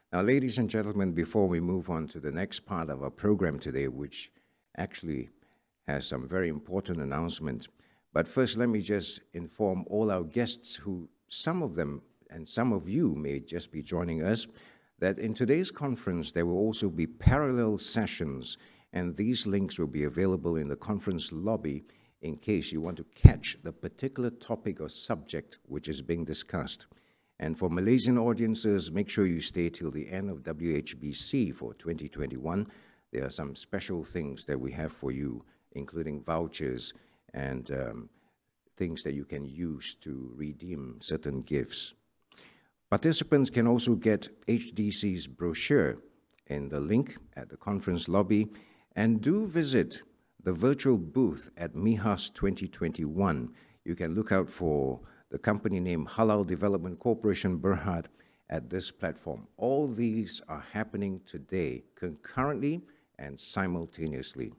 Now, ladies and gentlemen, before we move on to the next part of our program today, which actually has some very important announcements, but first let me just inform all our guests who, some of them and some of you may just be joining us, that in today's conference there will also be parallel sessions, and these links will be available in the conference lobby in case you want to catch the particular topic or subject which is being discussed. And for Malaysian audiences, make sure you stay till the end of WHBC for 2021. There are some special things that we have for you, including vouchers and things that you can use to redeem certain gifts. Participants can also get HDC's brochure in the link at the conference lobby, and do visit the virtual booth at MIHAS 2021. You can look out for the company name Halal Development Corporation Berhad at this platform. All these are happening today, concurrently and simultaneously.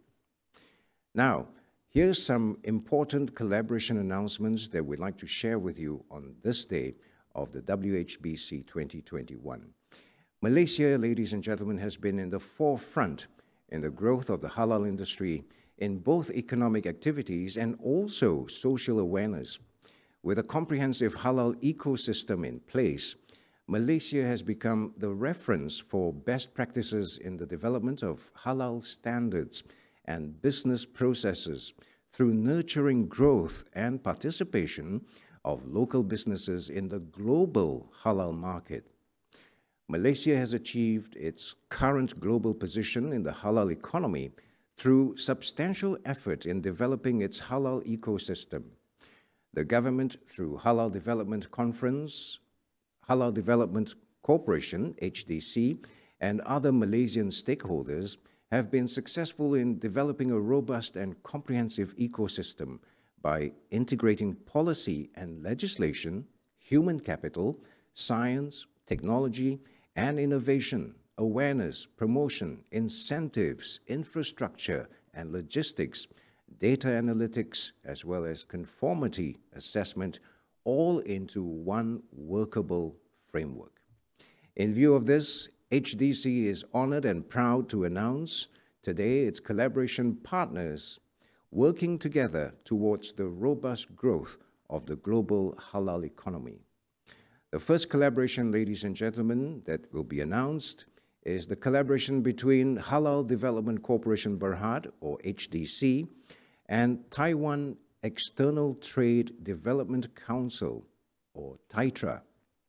Now, here's some important collaboration announcements that we'd like to share with you on this day of the WHBC 2021. Malaysia, ladies and gentlemen, has been in the forefront in the growth of the halal industry in both economic activities and also social awareness. With a comprehensive halal ecosystem in place, Malaysia has become the reference for best practices in the development of halal standards and business processes through nurturing growth and participation of local businesses in the global halal market. Malaysia has achieved its current global position in the halal economy through substantial effort in developing its halal ecosystem. The government, through Halal Development Conference, Halal Development Corporation, HDC, and other Malaysian stakeholders have been successful in developing a robust and comprehensive ecosystem by integrating policy and legislation, human capital, science, technology, and innovation, awareness, promotion, incentives, infrastructure, and logistics, data analytics, as well as conformity assessment, all into one workable framework. In view of this, HDC is honored and proud to announce today its collaboration partners working together towards the robust growth of the global halal economy. The first collaboration, ladies and gentlemen, that will be announced is the collaboration between Halal Development Corporation Berhad, or HDC, and Taiwan External Trade Development Council, or TAITRA.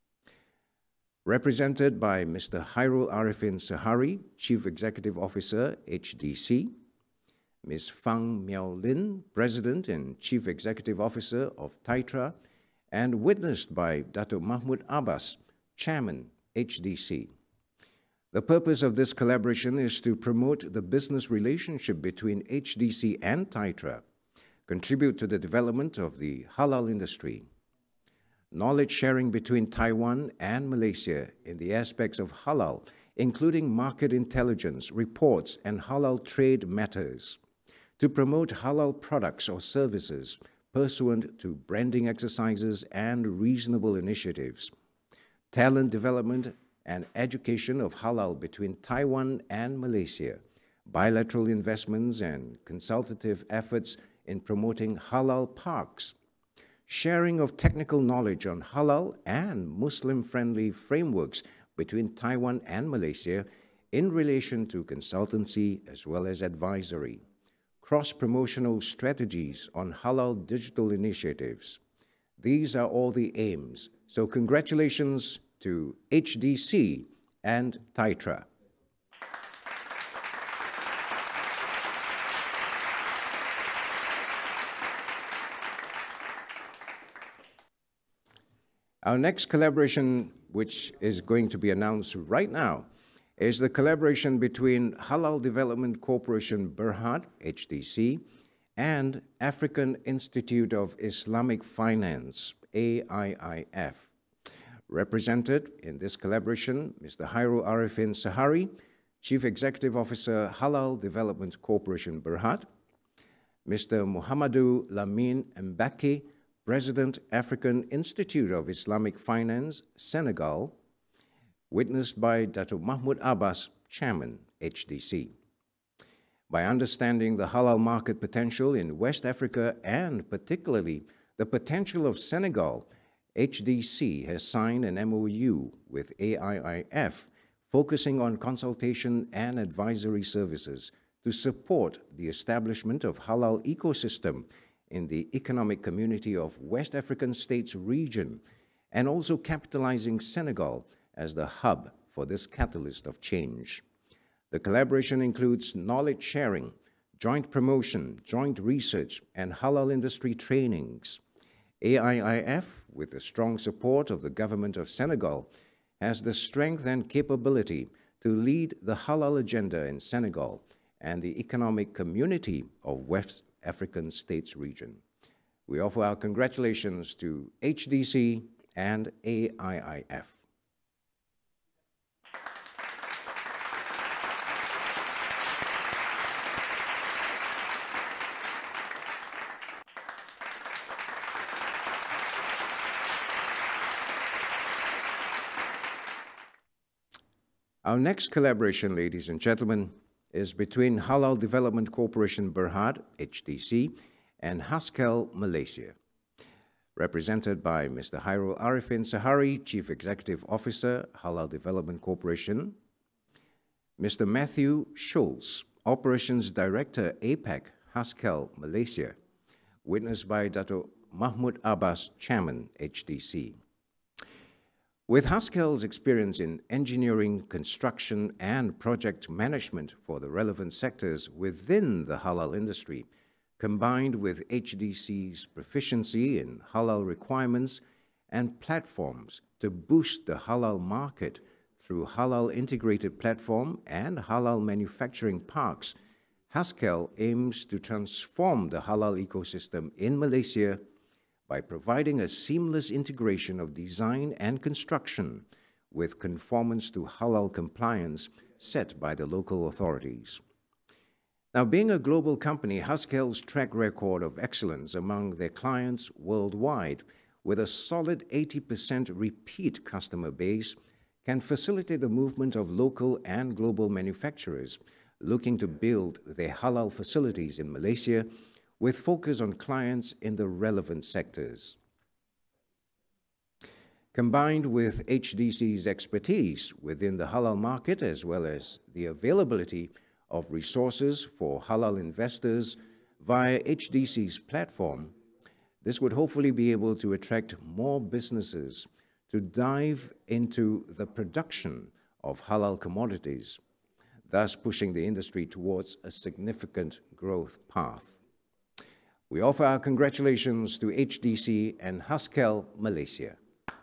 Represented by Mr. Hairul Arifin Sehari, Chief Executive Officer, HDC, Ms. Fang Miao Lin, President and Chief Executive Officer of TAITRA, and witnessed by Dato' Mahmud Abbas, Chairman, HDC. The purpose of this collaboration is to promote the business relationship between HDC and TAITRA, contribute to the development of the halal industry, knowledge sharing between Taiwan and Malaysia in the aspects of halal, including market intelligence, reports, and halal trade matters, to promote halal products or services pursuant to branding exercises and reasonable initiatives, talent development and education of halal between Taiwan and Malaysia, bilateral investments and consultative efforts in promoting halal parks, sharing of technical knowledge on halal and Muslim-friendly frameworks between Taiwan and Malaysia in relation to consultancy as well as advisory, cross-promotional strategies on halal digital initiatives. These are all the aims. So congratulations to HDC and TAITRA. Our next collaboration, which is going to be announced right now, is the collaboration between Halal Development Corporation Berhad, HDC, and African Institute of Islamic Finance, AIIF. Represented in this collaboration, Mr. Hairul Arifin Sehari, Chief Executive Officer, Halal Development Corporation Berhad, Mr. Muhammadu Lamin Mbaki, President, African Institute of Islamic Finance, Senegal, witnessed by Dato Mahmoud Abbas, Chairman, HDC. By understanding the halal market potential in West Africa and particularly the potential of Senegal, HDC has signed an MOU with AIIF focusing on consultation and advisory services to support the establishment of halal ecosystem in the economic community of West African states region, and also capitalizing Senegal as the hub for this catalyst of change. The collaboration includes knowledge sharing, joint promotion, joint research, and halal industry trainings. AIIF, with the strong support of the government of Senegal, has the strength and capability to lead the halal agenda in Senegal and the economic community of West African states region. We offer our congratulations to HDC and AIIF. Our next collaboration, ladies and gentlemen, is between Halal Development Corporation Berhad, HDC, and Haskel Malaysia. Represented by Mr. Hairul Arifin Sahari, Chief Executive Officer, Halal Development Corporation, Mr. Matthew Schulz, Operations Director, APEC, Haskel Malaysia, witnessed by Dato Mahmoud Abbas, Chairman, HDC. With Haskel's experience in engineering, construction, and project management for the relevant sectors within the halal industry, combined with HDC's proficiency in halal requirements and platforms to boost the halal market through halal integrated platform and halal manufacturing parks, Haskel aims to transform the halal ecosystem in Malaysia by providing a seamless integration of design and construction with conformance to halal compliance set by the local authorities. Now, being a global company, Haskel's track record of excellence among their clients worldwide, with a solid 80% repeat customer base, can facilitate the movement of local and global manufacturers looking to build their halal facilities in Malaysia with focus on clients in the relevant sectors. Combined with HDC's expertise within the halal market, as well as the availability of resources for halal investors via HDC's platform, this would hopefully be able to attract more businesses to dive into the production of halal commodities, thus pushing the industry towards a significant growth path. We offer our congratulations to HDC and Haskel Malaysia.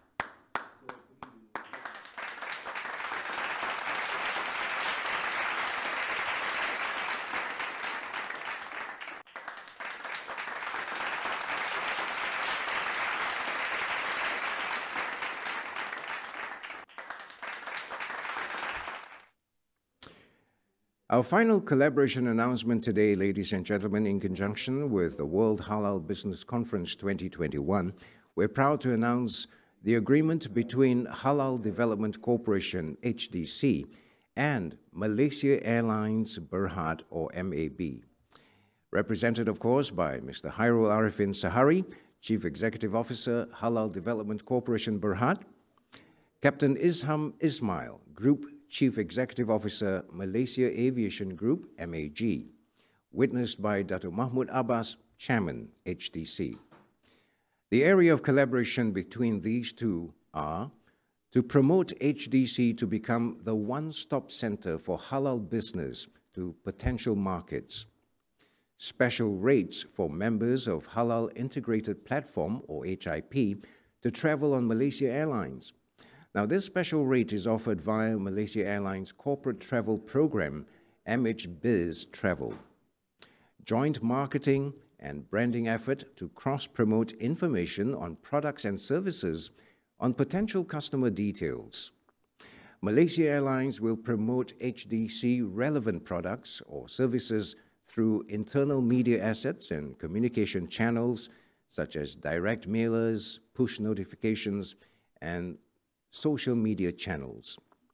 Our final collaboration announcement today, ladies and gentlemen, in conjunction with the World Halal Business Conference 2021, we're proud to announce the agreement between Halal Development Corporation, HDC, and Malaysia Airlines Berhad, or MAB. Represented, of course, by Mr. Hairul Arifin Sahari, Chief Executive Officer, Halal Development Corporation Berhad, Captain Isham Ismail, Group Chief Executive Officer, Malaysia Aviation Group, MAG, witnessed by Dato Mahmoud Abbas, Chairman, HDC. The area of collaboration between these two are to promote HDC to become the one-stop center for halal business to potential markets, special rates for members of Halal Integrated Platform, or HIP, to travel on Malaysia Airlines. Now, this special rate is offered via Malaysia Airlines corporate travel program, MHBiz Travel. Joint marketing and branding effort to cross-promote information on products and services on potential customer details. Malaysia Airlines will promote HDC relevant products or services through internal media assets and communication channels such as direct mailers, push notifications, and social media channels.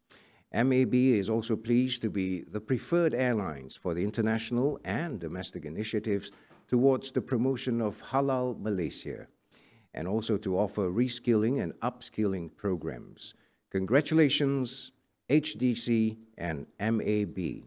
MAB is also pleased to be the preferred airlines for the international and domestic initiatives towards the promotion of Halal Malaysia, and also to offer reskilling and upskilling programs. Congratulations, HDC and MAB.